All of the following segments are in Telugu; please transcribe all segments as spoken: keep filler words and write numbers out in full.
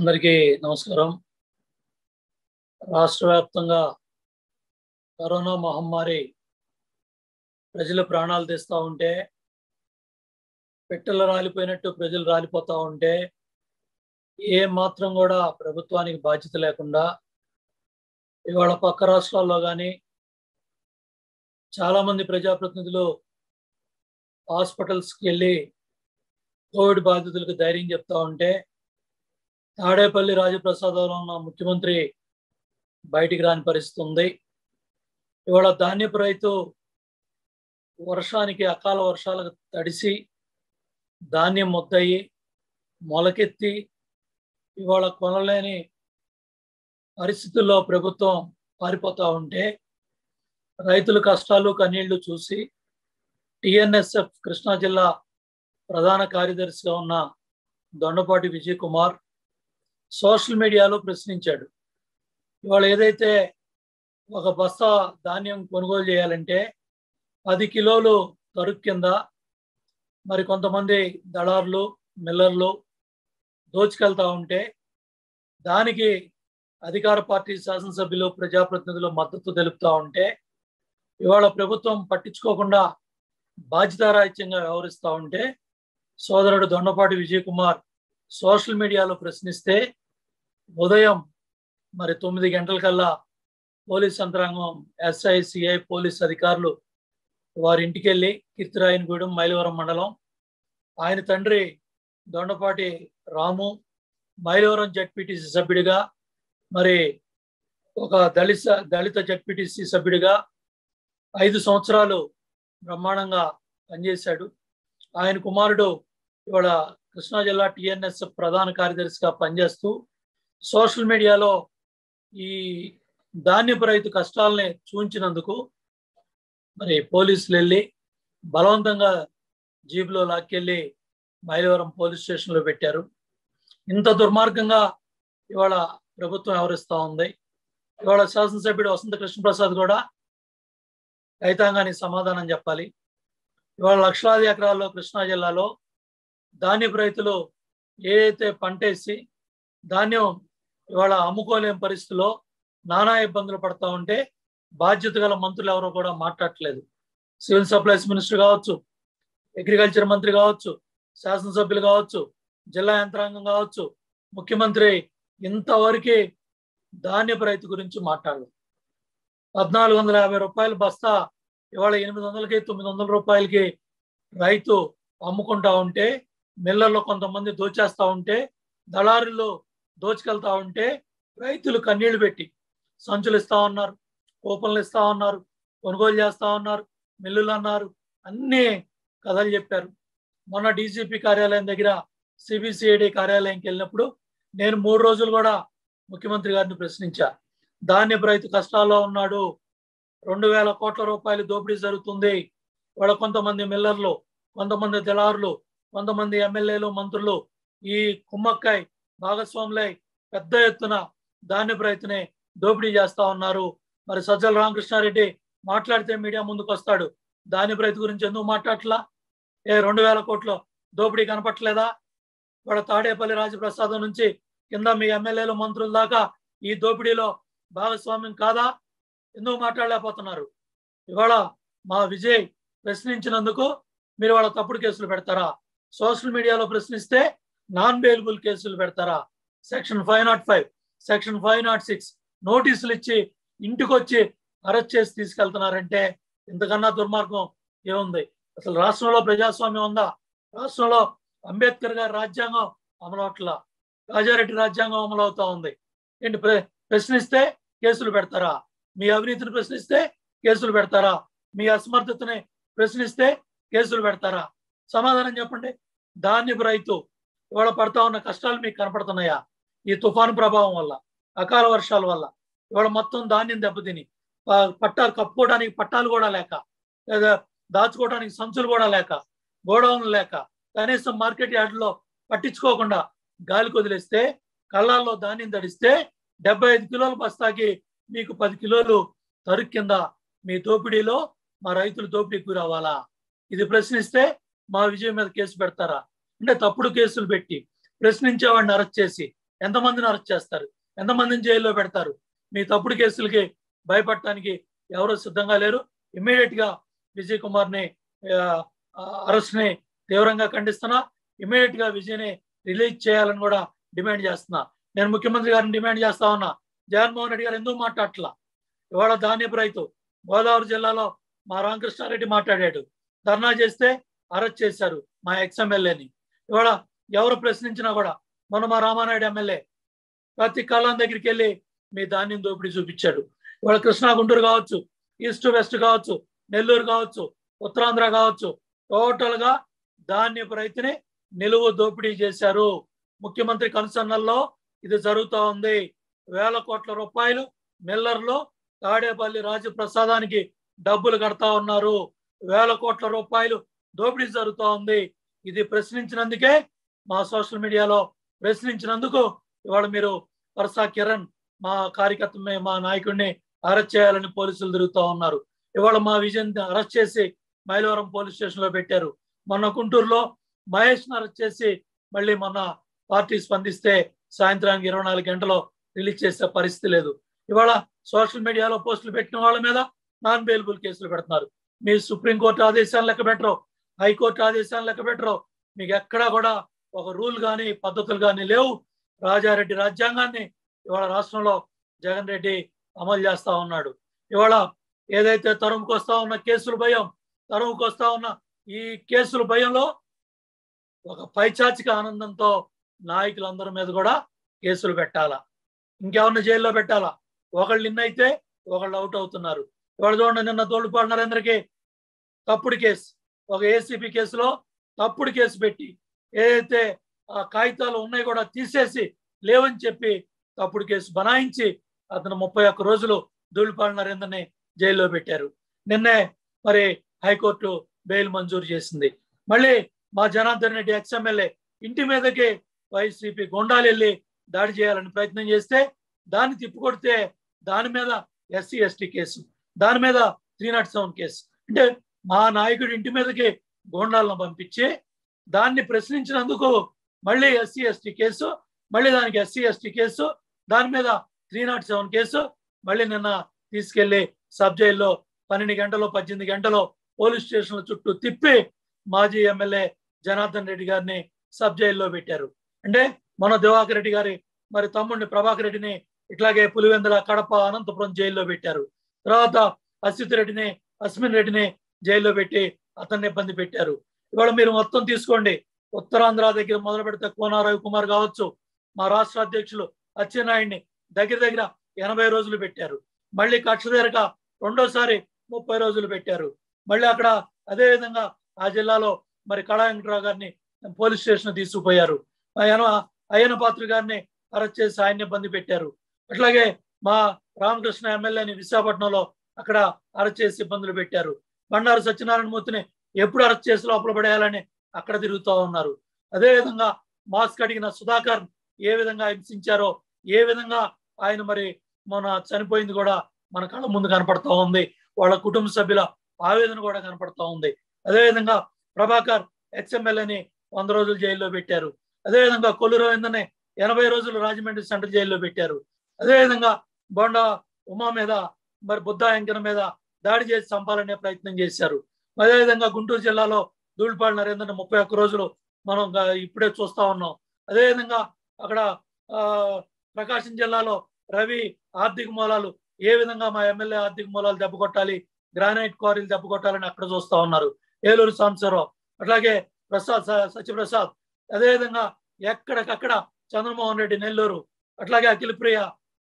అందరికీ నమస్కారం. రాష్ట్ర వ్యాప్తంగా కరోనా మహమ్మారి ప్రజల ప్రాణాలు తీస్తూ ఉంటే, పెట్టెలు రాలిపోయినట్టు ప్రజలు రాలిపోతూ ఉంటే, ఏ మాత్రం కూడా ప్రభుత్వానికి బాధ్యత లేకుండా ఇవాళ పక్క రాష్ట్రాల్లో కానీ చాలామంది ప్రజాప్రతినిధులు హాస్పిటల్స్కి వెళ్ళి కోవిడ్ బాధితులకు ధైర్యం చెప్తా ఉంటే, తాడేపల్లి రాజప్రసాదంలో ఉన్న ముఖ్యమంత్రి బయటికి రాని పరిస్థితి ఉంది. ఇవాళ ధాన్యపు రైతు వర్షానికి అకాల వర్షాలకు తడిసి ధాన్యం మొద్దయి మొలకెత్తి ఇవాళ కొనలేని పరిస్థితుల్లో ప్రభుత్వం పారిపోతూ ఉంటే, రైతుల కష్టాలు కన్నీళ్లు చూసి టిఎన్ఎస్ఎఫ్ కృష్ణా జిల్లా ప్రధాన కార్యదర్శిగా ఉన్న దొండపాటి విజయ్ కుమార్ సోషల్ మీడియాలో ప్రశ్నించాడు. ఇవాళ ఏదైతే ఒక బస్తా ధాన్యం కొనుగోలు చేయాలంటే పది కిలోలు తరుగు కింద మరి కొంతమంది దళారులు మిల్లర్లు దోచుకెళ్తా ఉంటే, దానికి అధికార పార్టీ శాసనసభ్యులు ప్రజాప్రతినిధులు మద్దతు తెలుపుతూ ఉంటే, ఇవాళ ప్రభుత్వం పట్టించుకోకుండా బాధ్యతారాహిత్యంగా వ్యవహరిస్తూ ఉంటే, సోదరుడు దొండపాటి విజయ్ కుమార్ సోషల్ మీడియాలో ప్రశ్నిస్తే ఉదయం మరి తొమ్మిది గంటలకల్లా పోలీస్ యంత్రాంగం ఎస్ఐ సిఐ పోలీస్ అధికారులు వారి ఇంటికి వెళ్ళి కీర్తిరాయనగూడెం మైలవరం మండలం ఆయన తండ్రి దొండపాటి రాము మైలవరం జడ్పీటీసీ సభ్యుడిగా మరి ఒక దళిత దళిత జడ్పీటీసీ సభ్యుడిగా ఐదు సంవత్సరాలు బ్రహ్మాండంగా పనిచేశాడు. ఆయన కుమారుడు ఇవాళ కృష్ణా జిల్లా టిఎన్ఎస్ ప్రధాన కార్యదర్శిగా పనిచేస్తూ సోషల్ మీడియాలో ఈ ధాన్యపు రైతు కష్టాలని చూపించినందుకు మరి పోలీసులు వెళ్ళి బలవంతంగా జీపులో లాక్కెళ్ళి మైలవరం పోలీస్ స్టేషన్లో పెట్టారు. ఇంత దుర్మార్గంగా ఇవాళ ప్రభుత్వం వ్యవహరిస్తూ ఉంది. ఇవాళ శాసనసభ్యుడు వసంత కృష్ణప్రసాద్ కూడా రైతాంగానికి సమాధానం చెప్పాలి. ఇవాళ లక్షలాది ఎకరాల్లో కృష్ణా జిల్లాలో ధాన్యపు రైతులు ఏదైతే పంటేసి ధాన్యం ఇవాళ అమ్ముకోలేని పరిస్థితిలో నానా ఇబ్బందులు పడతా ఉంటే బాధ్యత గల మంత్రులు ఎవరో కూడా మాట్లాడట్లేదు. సివిల్ సప్లైస్ మినిస్టర్ కావచ్చు, అగ్రికల్చర్ మంత్రి కావచ్చు, శాసనసభ్యులు కావచ్చు, జిల్లా యంత్రాంగం కావచ్చు, ముఖ్యమంత్రి ఇంతవరకు ధాన్యపు రైతు గురించి మాట్లాడలేదు. పద్నాలుగు వందల యాభై రూపాయలు బస్తా ఇవాళ ఎనిమిది వందలకి తొమ్మిది వందల రూపాయలకి రైతు అమ్ముకుంటా ఉంటే, మిల్లర్లు కొంతమంది దోచేస్తూ ఉంటే, దళారులు దోచుకెళ్తా ఉంటే రైతులు కన్నీళ్లు పెట్టి సంచులు ఇస్తా ఉన్నారు, కూపన్లు ఇస్తా ఉన్నారు, కొనుగోలు చేస్తా ఉన్నారు, మిల్లులు అన్నారు, అన్ని కథలు చెప్పారు. మొన్న డీజీపీ కార్యాలయం దగ్గర సిబిసిఐడి కార్యాలయంకి వెళ్ళినప్పుడు నేను మూడు రోజులు కూడా ముఖ్యమంత్రి గారిని ప్రశ్నించా. ధాన్యపు రైతు కష్టాల్లో ఉన్నాడు, రెండు వేల కోట్ల రూపాయలు దోపిడీ జరుగుతుంది. వాళ్ళ కొంతమంది మిల్లర్లు, కొంతమంది దళారులు, కొంతమంది ఎమ్మెల్యేలు మంత్రులు ఈ కుమ్మక్కాయ్ భాగస్వాములై పెద్ద ఎత్తున ధాన్యపు రైతుని దోపిడీ చేస్తా ఉన్నారు. మరి సజ్జల రామకృష్ణారెడ్డి మాట్లాడితే మీడియా ముందుకు వస్తాడు, ధాన్యపు రైతు గురించి ఎందుకు మాట్లాడట్లా? ఏ రెండు వేల కోట్ల దోపిడీ కనపట్లేదా? వాళ్ళ తాడేపల్లి రాజప్రసాదం నుంచి కింద మీ ఎమ్మెల్యేలు మంత్రుల దాకా ఈ దోపిడీలో భాగస్వామ్యం కాదా? ఎందుకు మాట్లాడలేకపోతున్నారు? ఇవాళ మా విజయ్ ప్రశ్నించినందుకు మీరు వాళ్ళ తప్పుడు కేసులు పెడతారా? సోషల్ మీడియాలో ప్రశ్నిస్తే నాన్ బెయిలబుల్ కేసులు పెడతారా? Section five nought five section five nought six నోటీసులు ఇచ్చి ఇంటికి వచ్చి అరెస్ట్ చేసి తీసుకెళ్తున్నారంటే ఇంతకన్నా దుర్మార్గం ఏముంది? అసలు రాష్ట్రంలో ప్రజాస్వామ్యం ఉందా? రాష్ట్రంలో అంబేద్కర్ గారి రాజ్యాంగం అమలవట్లా, రాజారెడ్డి రాజ్యాంగం అమలవుతా ఉంది. ఏంటి ప్ర ప్రశ్నిస్తే కేసులు పెడతారా? మీ అవినీతిని ప్రశ్నిస్తే కేసులు పెడతారా? మీ అసమర్థతని ప్రశ్నిస్తే కేసులు పెడతారా? సమాధానం చెప్పండి. ధాన్యపు రైతు ఇవాళ పడతా ఉన్న కష్టాలు మీకు కనపడుతున్నాయా? ఈ తుఫాను ప్రభావం వల్ల, అకాల వర్షాల వల్ల ఇవాళ మొత్తం ధాన్యం దెబ్బతిని పట్టాలు కప్పుకోవడానికి పట్టాలు కూడా లేక, లేదా దాచుకోవడానికి సంచులు కూడా లేక, గోడౌన్లు లేక, కనీసం మార్కెట్ యార్డులో పట్టించుకోకుండా గాలికి వదిలేస్తే కళ్ళాల్లో ధాన్యం తడిస్తే డెబ్బై ఐదు కిలోల బస్తాకి మీకు పది కిలోలు తరుగు కింద మీ దోపిడీలో మా రైతులు దోపిడీకి రావాలా? ఇది ప్రశ్నిస్తే మా విజయం మీద కేసు పెడతారా? అంటే తప్పుడు కేసులు పెట్టి ప్రశ్నించేవాడిని అరెస్ట్ చేసి ఎంతమందిని అరెస్ట్ చేస్తారు, ఎంతమందిని జైల్లో పెడతారు? మీ తప్పుడు కేసులకి భయపడటానికి ఎవరు సిద్ధంగా లేరు. ఇమ్మీడియట్ గా విజయ్ కుమార్ ని అరెస్ట్ ని తీవ్రంగా ఖండిస్తున్నా. ఇమ్మీడియట్ గా విజయ్ని రిలీజ్ చేయాలని కూడా డిమాండ్ చేస్తున్నా. నేను ముఖ్యమంత్రి గారిని డిమాండ్ చేస్తా ఉన్నా, జగన్మోహన్ రెడ్డి గారు ఎందుకు మాట్లాడట్లా? ఇవాళ ధాన్యపు రైతు గోదావరి జిల్లాలో మా రామకృష్ణారెడ్డి మాట్లాడాడు, ధర్నా చేస్తే అరెస్ట్ చేశారు మా ఎక్స్ ఎమ్మెల్యేని. ఇవాళ ఎవరు ప్రశ్నించినా కూడా, మొన్న మా రామానాయుడు ఎమ్మెల్యే ప్రతి కళ్ళం దగ్గరికి వెళ్ళి మీ ధాన్యం దోపిడీ చూపించాడు. ఇవాళ కృష్ణా గుంటూరు కావచ్చు, ఈస్ట్ వెస్ట్ కావచ్చు, నెల్లూరు కావచ్చు, ఉత్తరాంధ్ర కావచ్చు, టోటల్ గా ధాన్యపు రైతుని నిలువు దోపిడీ చేశారు. ముఖ్యమంత్రి కన్సర్నల్లో ఇది జరుగుతూ ఉంది. వేల కోట్ల రూపాయలు మిల్లర్లు తాడేపల్లి రాజప్రసాదానికి డబ్బులు కడతా ఉన్నారు. వేల కోట్ల రూపాయలు దోపిడీ జరుగుతూ ఉంది. ఇది ప్రశ్నించినందుకే, మా సోషల్ మీడియాలో ప్రశ్నించినందుకు ఇవాళ మీరు పరసా కిరణ్ మా కార్యకర్త మా నాయకుడిని అరెస్ట్ చేయాలని పోలీసులు తిరుగుతూ ఉన్నారు. ఇవాళ మా విజయ్ అరెస్ట్ చేసి మైలవరం పోలీస్ స్టేషన్ లో పెట్టారు. మొన్న గుంటూరులో మహేష్ ను అరెస్ట్ చేసి మళ్ళీ మొన్న పార్టీ స్పందిస్తే సాయంత్రానికి ఇరవై నాలుగు గంటలో రిలీజ్ చేసే పరిస్థితి లేదు. ఇవాళ సోషల్ మీడియాలో పోస్టులు పెట్టిన వాళ్ళ మీద నాన్ బెయిలబుల్ కేసులు పెడుతున్నారు. మీ సుప్రీంకోర్టు ఆదేశాలు లెక్క పెట్టరు, హైకోర్టు ఆదేశాలు లెక్క పెట్టరు. మీకు ఎక్కడా కూడా ఒక రూల్ కానీ పద్ధతులు కానీ లేవు. రాజారెడ్డి రాజ్యాంగాన్ని ఇవాళ రాష్ట్రంలో జగన్ రెడ్డి అమలు చేస్తా ఉన్నాడు. ఇవాళ ఏదైతే తరుముకు వస్తా ఉన్న కేసుల భయం, తరుముకు వస్తా ఉన్న ఈ కేసుల భయంలో ఒక పైచాచిక ఆనందంతో నాయకులందరి మీద కూడా కేసులు పెట్టాలా, ఇంకెవరిని జైల్లో పెట్టాలా. ఒకళ్ళు ఇన్ అయితే ఒకళ్ళు అవుట్ అవుతున్నారు. ఇవాళ చూడండి, నిన్న తోలుపాడు నరేంద్రకి తప్పుడు కేసు, ఒక ఏసీబీ కేసులో తప్పుడు కేసు పెట్టి ఏదైతే ఆ కాగితాలు ఉన్నాయి కూడా తీసేసి లేవని చెప్పి తప్పుడు కేసు బనాయించి అతను ముప్పై ఒక్క రోజులు ధూళిపాడు నరేంద్రని జైల్లో పెట్టారు. నిన్నే మరి హైకోర్టు బెయిల్ మంజూరు చేసింది. మళ్ళీ మా జనార్దన్ రెడ్డి ఎక్స్ ఎమ్మెల్యే ఇంటి మీదకి వైసీపీ గుండాలు వెళ్ళి దాడి చేయాలని ప్రయత్నం చేస్తే దాన్ని తిప్పుకొడితే దాని మీద ఎస్సీ ఎస్టీ కేసు, దాని మీద త్రీ నాట్ సెవెన్ కేసు. అంటే మా నాయకుడి ఇంటి మీదకి గోండాలను పంపించి దాన్ని ప్రశ్నించినందుకు మళ్ళీ ఎస్సీ ఎస్టీ కేసు, మళ్ళీ దానికి ఎస్సీ ఎస్టీ కేసు, దాని మీద త్రీ నాట్ సెవెన్ కేసు. మళ్ళీ నిన్న తీసుకెళ్లి సబ్ జైల్లో పన్నెండు గంటలు పద్దెనిమిది గంటలు పోలీస్ స్టేషన్ల చుట్టూ తిప్పి మాజీ ఎమ్మెల్యే జనార్దన్ రెడ్డి గారిని సబ్ జైల్లో పెట్టారు. అంటే మన దివాకర్ రెడ్డి గారి మరి తమ్ముడిని ప్రభాకర్ రెడ్డిని ఇట్లాగే పులివెందుల, కడప, అనంతపురం జైల్లో పెట్టారు. తర్వాత అసిత్ రెడ్డిని, అస్మిన్ రెడ్డిని జైల్లో పెట్టి అతన్ని ఇబ్బంది పెట్టారు. ఇవాళ మీరు మొత్తం తీసుకోండి, ఉత్తరాంధ్ర దగ్గర మొదలు పెడితే కోన రవికుమార్ కావచ్చు, మా రాష్ట్ర అధ్యక్షులు అచ్చెన్నాయుడిని దగ్గర దగ్గర ఎనభై రోజులు పెట్టారు. మళ్ళీ కక్ష తీరక రెండోసారి ముప్పై రోజులు పెట్టారు. మళ్ళీ అక్కడ అదే విధంగా ఆ జిల్లాలో మరి కళా వెంకటరావు గారిని పోలీస్ స్టేషన్ తీసుకుపోయారు. అయ్యన పాత్ర గారిని అరెస్ట్ చేసి ఆయన్ని ఇబ్బంది పెట్టారు. అట్లాగే మా రామకృష్ణ ఎమ్మెల్యేని విశాఖపట్నంలో అక్కడ అరెస్ట్ చేసి ఇబ్బందులు పెట్టారు. బండారు సత్యనారాయణ మూర్తిని ఎప్పుడు అరెస్ట్ చేసి లోపల పడేయాలని అక్కడ తిరుగుతూ ఉన్నారు. అదేవిధంగా మాస్క్ అడిగిన సుధాకర్ ఏ విధంగా హింసించారో, ఏ విధంగా ఆయన మరి మన చనిపోయింది కూడా మన కళ్ళ ముందు కనపడతా ఉంది. వాళ్ళ కుటుంబ సభ్యుల ఆవేదన కూడా కనపడతా ఉంది. అదేవిధంగా ప్రభాకర్ ఎక్స్ ఎమ్మెల్యేని వంద రోజులు జైల్లో పెట్టారు. అదేవిధంగా కొల్లు రవీంద్రని ఎనభై రోజులు రాజమండ్రి సెంట్రల్ జైల్లో పెట్టారు. అదేవిధంగా బొండా ఉమా మీద మరి బుద్ధా వెంకన్న మీద దాడి చేసి చంపాలనే ప్రయత్నం చేశారు. అదేవిధంగా గుంటూరు జిల్లాలో ధూళిపాడు నరేంద్రని ముప్పై ఒక్క రోజులు మనం ఇప్పుడే చూస్తా ఉన్నాం. అదేవిధంగా అక్కడ ఆ ప్రకాశం జిల్లాలో రవి ఆర్థిక మూలాలు ఏ విధంగా మా ఎమ్మెల్యే ఆర్థిక మూలాలు దెబ్బ కొట్టాలి, గ్రానైట్ క్వారీలు దెబ్బ కొట్టాలని అక్కడ చూస్తా ఉన్నారు. ఏలూరు సాంబశివరావు, అట్లాగే ప్రసాద్ సత్యప్రసాద్, అదేవిధంగా ఎక్కడికక్కడ చంద్రమోహన్ రెడ్డి నెల్లూరు, అట్లాగే అఖిలప్రియ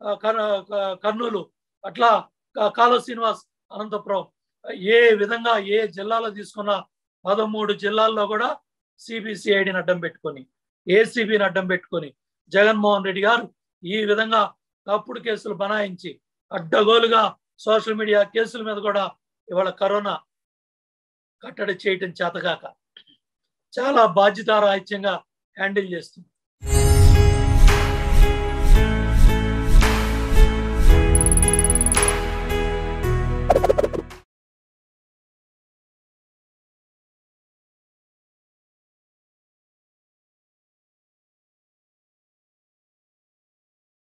కర్నూలు, అట్లా కాలువ శ్రీనివాస్ అనంతపురం, ఏ విధంగా ఏ జిల్లాలో తీసుకున్న పదమూడు జిల్లాల్లో కూడా సిబిసిఐడిని అడ్డం పెట్టుకొని, ఏసీబీని అడ్డం పెట్టుకొని జగన్మోహన్ రెడ్డి గారు ఈ విధంగా తప్పుడు కేసులు బనాయించి అడ్డగోలుగా సోషల్ మీడియా కేసుల మీద కూడా ఇవాళ కరోనా కట్టడి చేయటం చేతకాక చాలా బాధ్యతారాహిత్యంగా హ్యాండిల్ చేస్తుంది.